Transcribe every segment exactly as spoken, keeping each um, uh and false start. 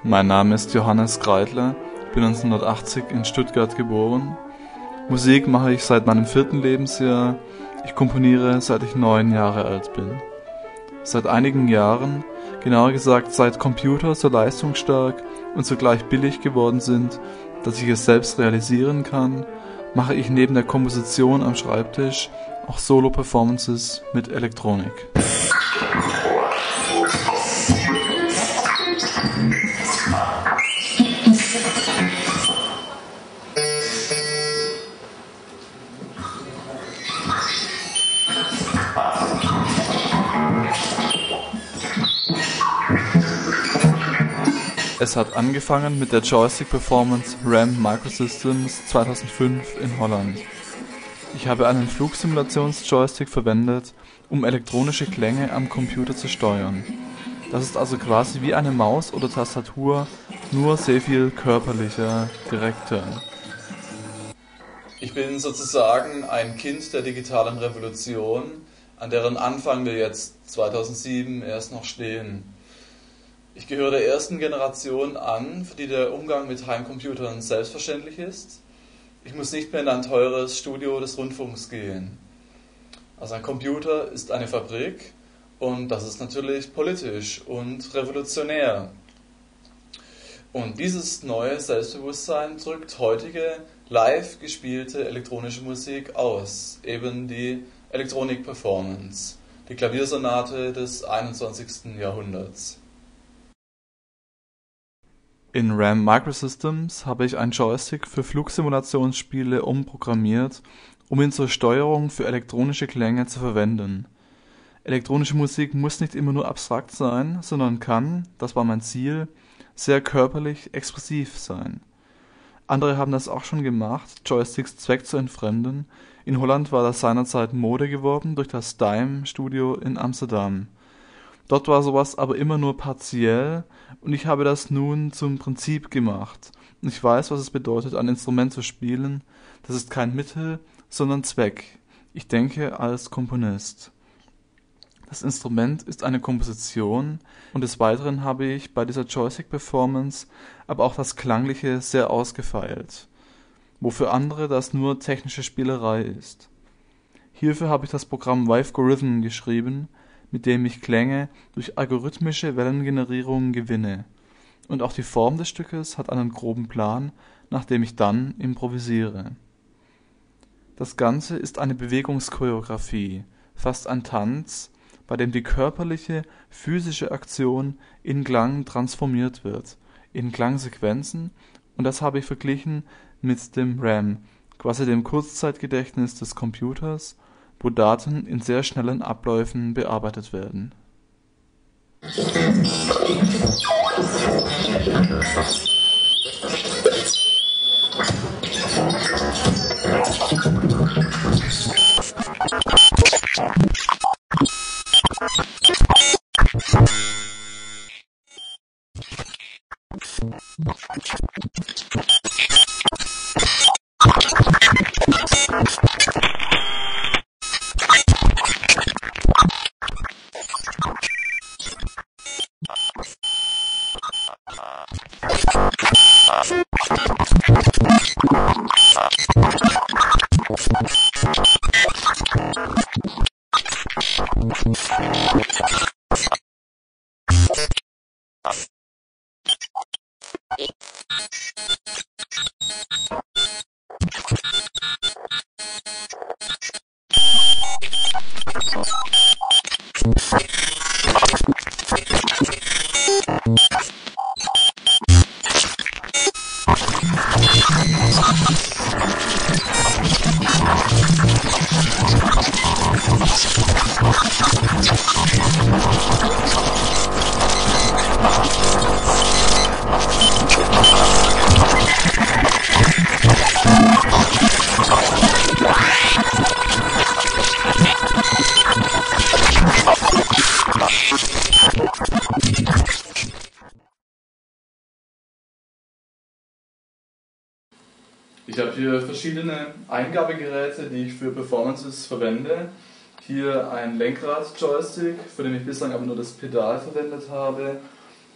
Mein Name ist Johannes Kreidler, ich bin neunzehnhundertachtzig in Stuttgart geboren. Musik mache ich seit meinem vierten Lebensjahr. Ich komponiere, seit ich neun Jahre alt bin. Seit einigen Jahren, genauer gesagt seit Computer so leistungsstark und zugleich billig geworden sind, dass ich es selbst realisieren kann, mache ich neben der Komposition am Schreibtisch auch Solo-Performances mit Elektronik. Es hat angefangen mit der Joystick-Performance RAM Microsystems zweitausendfünf in Holland. Ich habe einen Flugsimulations-Joystick verwendet, um elektronische Klänge am Computer zu steuern. Das ist also quasi wie eine Maus oder Tastatur, nur sehr viel körperlicher, direkter. Ich bin sozusagen ein Kind der digitalen Revolution, an deren Anfang wir jetzt zweitausendsieben erst noch stehen. Ich gehöre der ersten Generation an, für die der Umgang mit Heimcomputern selbstverständlich ist. Ich muss nicht mehr in ein teures Studio des Rundfunks gehen. Also ein Computer ist eine Fabrik und das ist natürlich politisch und revolutionär. Und dieses neue Selbstbewusstsein drückt heutige live gespielte elektronische Musik aus, eben die Elektronik-Performance, die Klaviersonate des einundzwanzigsten Jahrhunderts. In RAM Microsystems habe ich einen Joystick für Flugsimulationsspiele umprogrammiert, um ihn zur Steuerung für elektronische Klänge zu verwenden. Elektronische Musik muss nicht immer nur abstrakt sein, sondern kann, das war mein Ziel, sehr körperlich expressiv sein. Andere haben das auch schon gemacht, Joysticks zweckzuentfremden. In Holland war das seinerzeit Mode geworden durch das Dime Studio in Amsterdam. Dort war sowas aber immer nur partiell und ich habe das nun zum Prinzip gemacht. Und ich weiß, was es bedeutet, ein Instrument zu spielen. Das ist kein Mittel, sondern Zweck. Ich denke als Komponist. Das Instrument ist eine Komposition und des Weiteren habe ich bei dieser Joystick-Performance aber auch das Klangliche sehr ausgefeilt, wo für andere das nur technische Spielerei ist. Hierfür habe ich das Programm Wavegorhythm geschrieben, mit dem ich Klänge durch algorithmische Wellengenerierung gewinne. Und auch die Form des Stückes hat einen groben Plan, nach dem ich dann improvisiere. Das Ganze ist eine Bewegungschoreografie, fast ein Tanz, bei dem die körperliche, physische Aktion in Klang transformiert wird, in Klangsequenzen, und das habe ich verglichen mit dem RAM, quasi dem Kurzzeitgedächtnis des Computers, wo Daten in sehr schnellen Abläufen bearbeitet werden. Ich habe hier verschiedene Eingabegeräte, die ich für Performances verwende. Hier ein Lenkrad-Joystick, für den ich bislang aber nur das Pedal verwendet habe.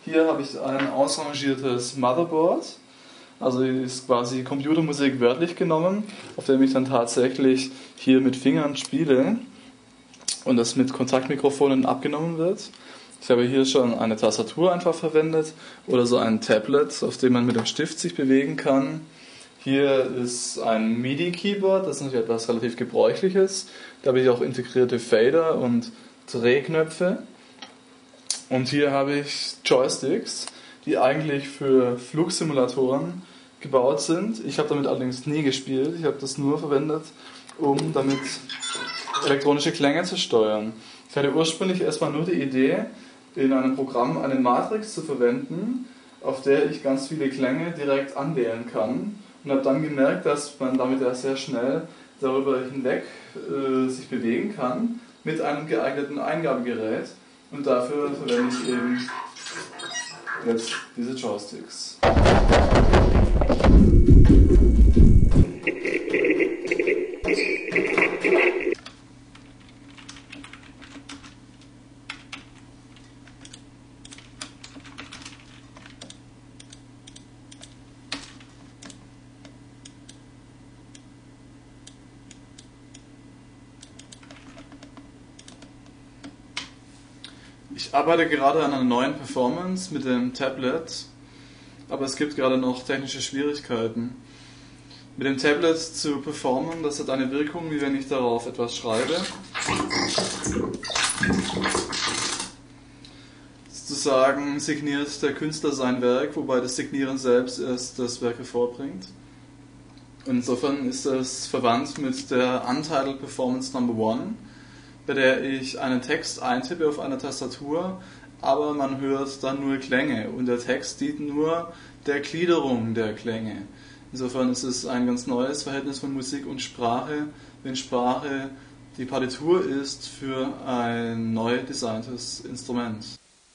Hier habe ich ein ausrangiertes Motherboard, also ist quasi Computermusik wörtlich genommen, auf dem ich dann tatsächlich hier mit Fingern spiele und das mit Kontaktmikrofonen abgenommen wird. Ich habe hier schon eine Tastatur einfach verwendet oder so ein Tablet, auf dem man mit dem Stift sich bewegen kann. Hier ist ein MIDI-Keyboard, das ist natürlich etwas relativ Gebräuchliches. Da habe ich auch integrierte Fader und Drehknöpfe. Und hier habe ich Joysticks, die eigentlich für Flugsimulatoren gebaut sind. Ich habe damit allerdings nie gespielt, ich habe das nur verwendet, um damit elektronische Klänge zu steuern. Ich hatte ursprünglich erstmal nur die Idee, in einem Programm eine Matrix zu verwenden, auf der ich ganz viele Klänge direkt anwählen kann. Und habe dann gemerkt, dass man damit ja sehr schnell darüber hinweg äh, sich bewegen kann mit einem geeigneten Eingabegerät. Und dafür verwende ich eben jetzt diese Joysticks. Ich arbeite gerade an einer neuen Performance mit dem Tablet, aber es gibt gerade noch technische Schwierigkeiten. Mit dem Tablet zu performen, das hat eine Wirkung, wie wenn ich darauf etwas schreibe. Sozusagen signiert der Künstler sein Werk, wobei das Signieren selbst erst das Werk hervorbringt. Und insofern ist das verwandt mit der Untitled Performance Number One, bei der ich einen Text eintippe auf einer Tastatur, aber man hört dann nur Klänge und der Text dient nur der Gliederung der Klänge. Insofern ist es ein ganz neues Verhältnis von Musik und Sprache, wenn Sprache die Partitur ist für ein neu designtes Instrument.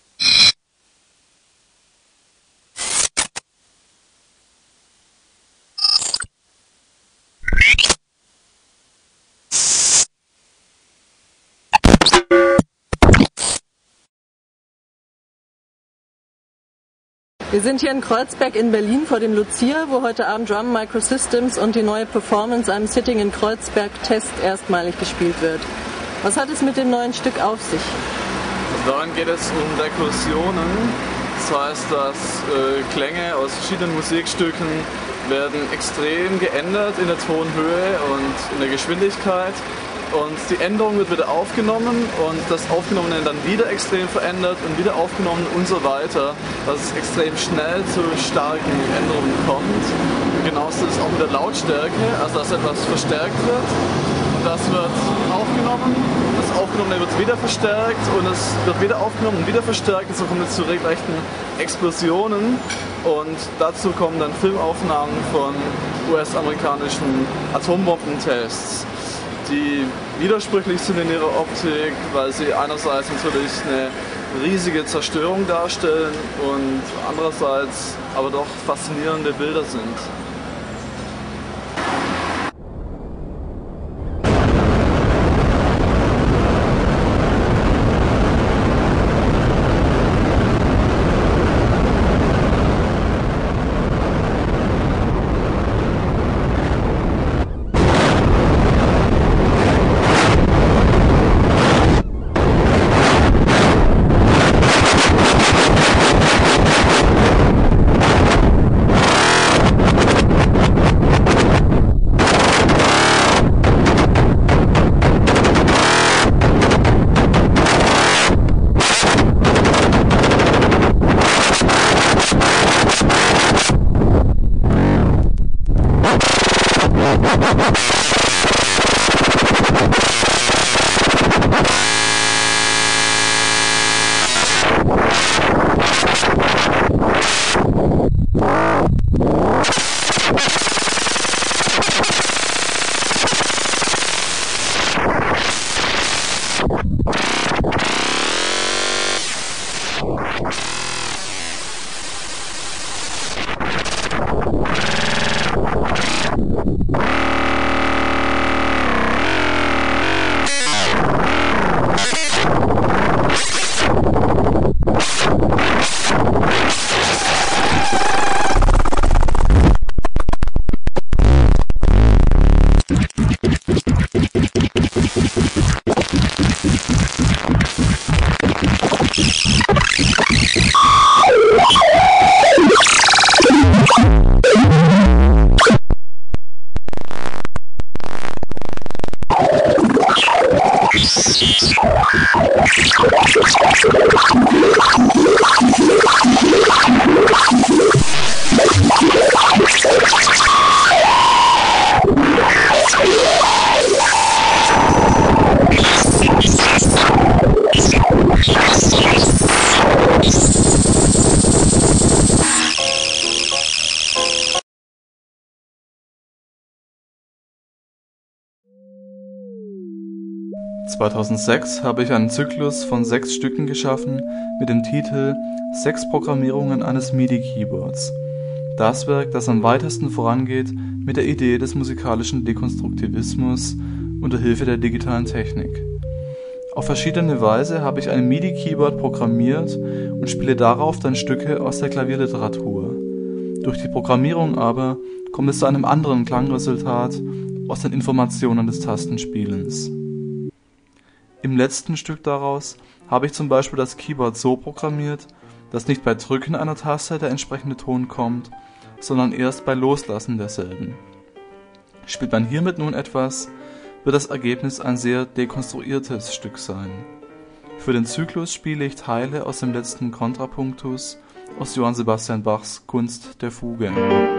Wir sind hier in Kreuzberg in Berlin vor dem Lucia, wo heute Abend Drum Microsystems und die neue Performance I'm Sitting in Kreuzberg Test erstmalig gespielt wird. Was hat es mit dem neuen Stück auf sich? Darin geht es um Rekursionen, das heißt, dass äh, Klänge aus verschiedenen Musikstücken werden extrem geändert in der Tonhöhe und in der Geschwindigkeit. Und die Änderung wird wieder aufgenommen und das Aufgenommene dann wieder extrem verändert und wieder aufgenommen und so weiter, dass es extrem schnell zu starken Änderungen kommt. Und genauso ist es auch mit der Lautstärke, also dass etwas verstärkt wird und das wird aufgenommen, das Aufgenommene wird wieder verstärkt und es wird wieder aufgenommen und wieder verstärkt und so kommt es zu regelrechten Explosionen und dazu kommen dann Filmaufnahmen von U S-amerikanischen Atombombentests, die widersprüchlich sind in ihrer Optik, weil sie einerseits natürlich eine riesige Zerstörung darstellen und andererseits aber doch faszinierende Bilder sind. zweitausendsechs habe ich einen Zyklus von sechs Stücken geschaffen mit dem Titel Sechs Programmierungen eines MIDI-Keyboards. Das Werk, das am weitesten vorangeht mit der Idee des musikalischen Dekonstruktivismus unter Hilfe der digitalen Technik. Auf verschiedene Weise habe ich ein MIDI-Keyboard programmiert und spiele darauf dann Stücke aus der Klavierliteratur. Durch die Programmierung aber kommt es zu einem anderen Klangresultat aus den Informationen des Tastenspielens. Im letzten Stück daraus habe ich zum Beispiel das Keyboard so programmiert, dass nicht bei Drücken einer Taste der entsprechende Ton kommt, sondern erst bei Loslassen derselben. Spielt man hiermit nun etwas, wird das Ergebnis ein sehr dekonstruiertes Stück sein. Für den Zyklus spiele ich Teile aus dem letzten Kontrapunktus aus Johann Sebastian Bachs Kunst der Fuge.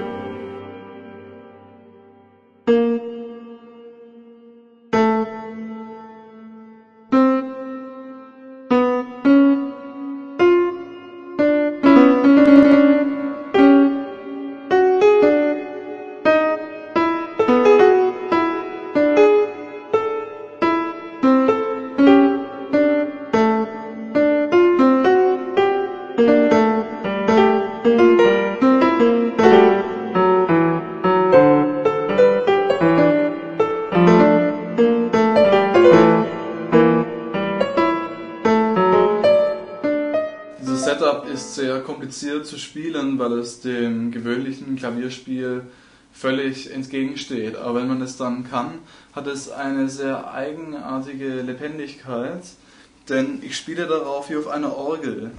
Ist sehr kompliziert zu spielen, weil es dem gewöhnlichen Klavierspiel völlig entgegensteht. Aber wenn man es dann kann, hat es eine sehr eigenartige Lebendigkeit, denn ich spiele darauf wie auf einer Orgel.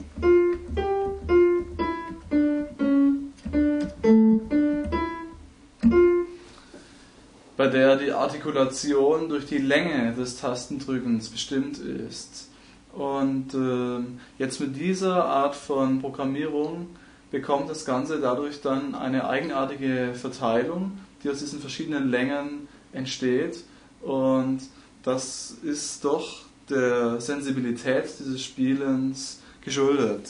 Bei der die Artikulation durch die Länge des Tastendrückens bestimmt ist. Und äh, jetzt mit dieser Art von Programmierung bekommt das Ganze dadurch dann eine eigenartige Verteilung, die aus diesen verschiedenen Längen entsteht. Und das ist doch der Sensibilität dieses Spielens geschuldet.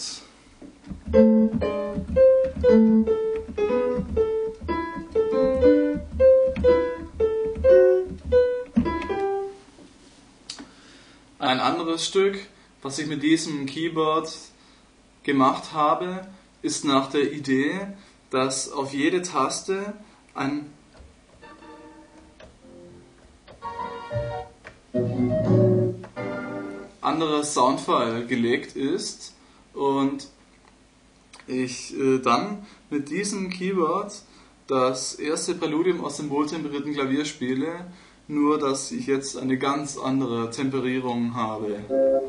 Ein anderes Stück, was ich mit diesem Keyboard gemacht habe, ist nach der Idee, dass auf jede Taste ein anderer Soundfile gelegt ist und ich äh, dann mit diesem Keyboard das erste Präludium aus dem wohltemperierten Klavier spiele, nur dass ich jetzt eine ganz andere Temperierung habe.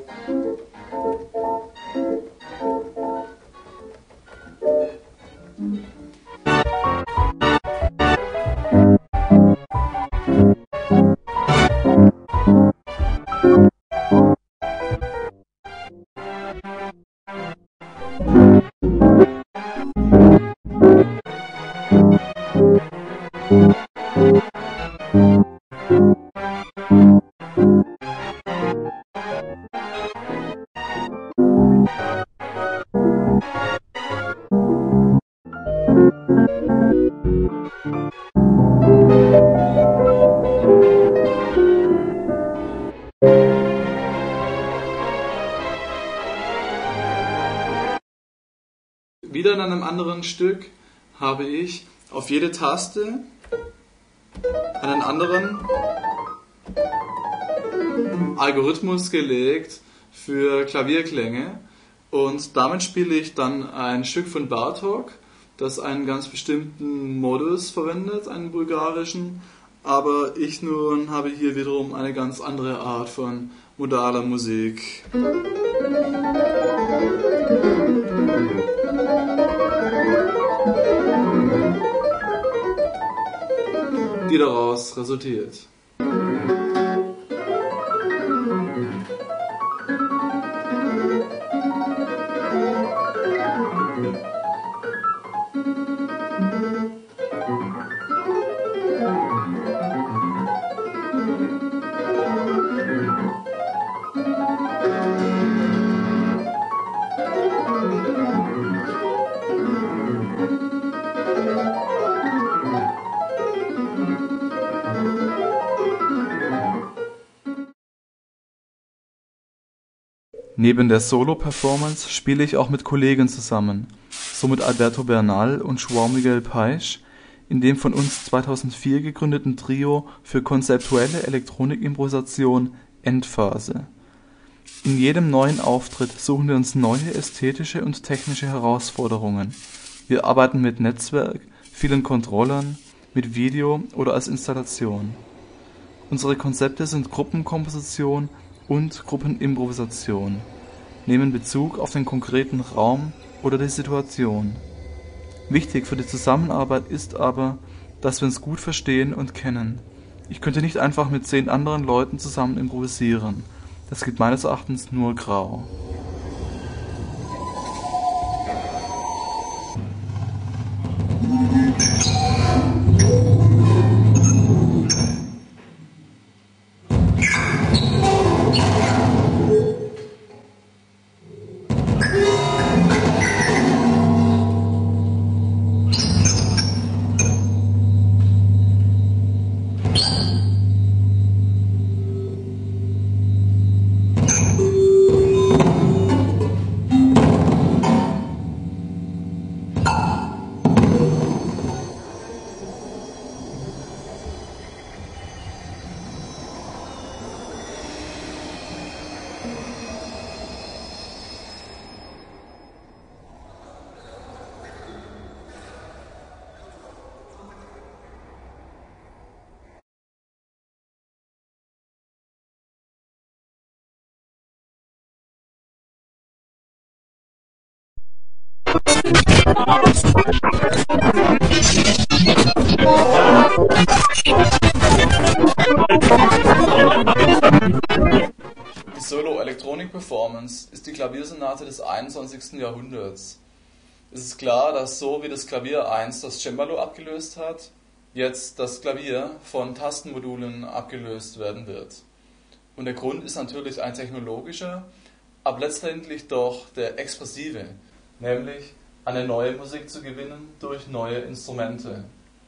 Wieder in einem anderen Stück habe ich auf jede Taste einen anderen Algorithmus gelegt für Klavierklänge und damit spiele ich dann ein Stück von Bartók, das einen ganz bestimmten Modus verwendet, einen bulgarischen, aber ich nun habe hier wiederum eine ganz andere Art von modaler Musik. Die daraus resultiert. Neben der Solo-Performance spiele ich auch mit Kollegen zusammen, so mit Alberto Bernal und João Miguel Paes in dem von uns zweitausendvier gegründeten Trio für konzeptuelle Elektronikimprovisation Endphase. In jedem neuen Auftritt suchen wir uns neue ästhetische und technische Herausforderungen. Wir arbeiten mit Netzwerk, vielen Controllern, mit Video oder als Installation. Unsere Konzepte sind Gruppenkomposition und Gruppenimprovisation, nehmen Bezug auf den konkreten Raum oder die Situation. Wichtig für die Zusammenarbeit ist aber, dass wir uns gut verstehen und kennen. Ich könnte nicht einfach mit zehn anderen Leuten zusammen improvisieren. Das gibt meines Erachtens nur grau. Die Solo-Elektronik-Performance ist die Klaviersonate des einundzwanzigsten Jahrhunderts. Es ist klar, dass so wie das Klavier einst das Cembalo abgelöst hat, jetzt das Klavier von Tastenmodulen abgelöst werden wird. Und der Grund ist natürlich ein technologischer, aber letztendlich doch der expressive, nämlich eine neue Musik zu gewinnen durch neue Instrumente.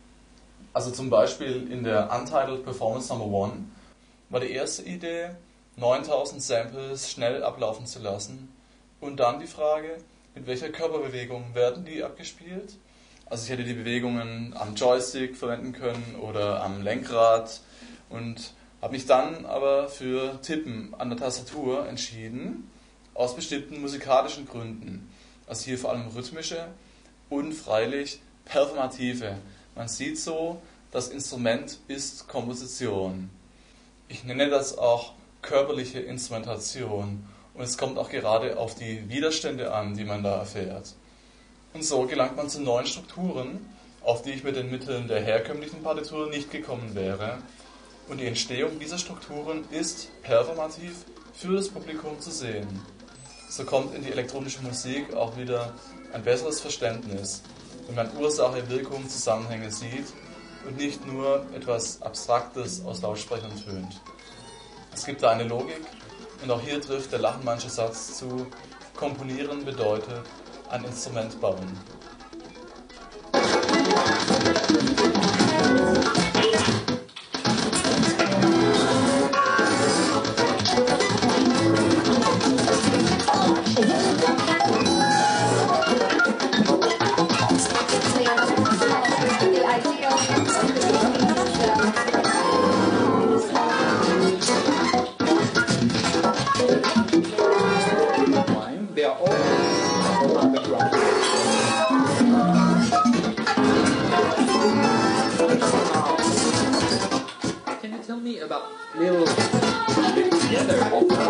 Also zum Beispiel in der Untitled Performance Number One war die erste Idee, neuntausend Samples schnell ablaufen zu lassen und dann die Frage, mit welcher Körperbewegung werden die abgespielt. Also ich hätte die Bewegungen am Joystick verwenden können oder am Lenkrad und habe mich dann aber für Tippen an der Tastatur entschieden, aus bestimmten musikalischen Gründen. Also hier vor allem rhythmische und freilich performative. Man sieht so, das Instrument ist Komposition. Ich nenne das auch körperliche Instrumentation und es kommt auch gerade auf die Widerstände an, die man da erfährt. Und so gelangt man zu neuen Strukturen, auf die ich mit den Mitteln der herkömmlichen Partitur nicht gekommen wäre. Und die Entstehung dieser Strukturen ist performativ für das Publikum zu sehen. So kommt in die elektronische Musik auch wieder ein besseres Verständnis, wenn man Ursache, Wirkung, Zusammenhänge sieht und nicht nur etwas Abstraktes aus Lautsprechern tönt. Es gibt da eine Logik und auch hier trifft der Lachenmannsche Satz zu: Komponieren bedeutet ein Instrument bauen. Can you tell me about little together?